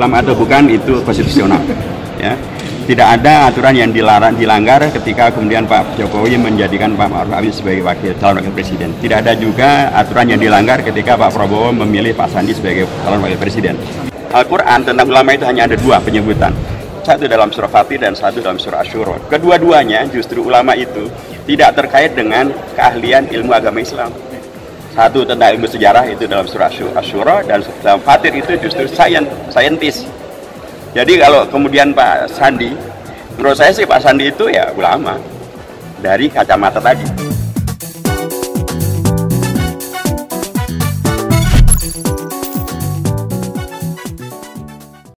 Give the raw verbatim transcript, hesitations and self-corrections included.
ulama atau bukan itu konstitusional. Ya. Tidak ada aturan yang dilarang dilanggar ketika kemudian Pak Jokowi menjadikan Pak Ma'ruf Amin sebagai wakil calon wakil presiden. Tidak ada juga aturan yang dilanggar ketika Pak Prabowo memilih Pak Sandi sebagai calon wakil presiden. Al-Quran tentang ulama itu hanya ada dua penyebutan. Satu dalam surah Fatir dan satu dalam surah Asy-Syura. Kedua-duanya justru ulama itu tidak terkait dengan keahlian ilmu agama Islam. Satu tentang ilmu sejarah itu dalam surah Asy-Syura, dan dalam Fatir itu justru sains, saintis. Jadi kalau kemudian Pak Sandi, menurut saya sih Pak Sandi itu ya ulama dari kacamata tadi.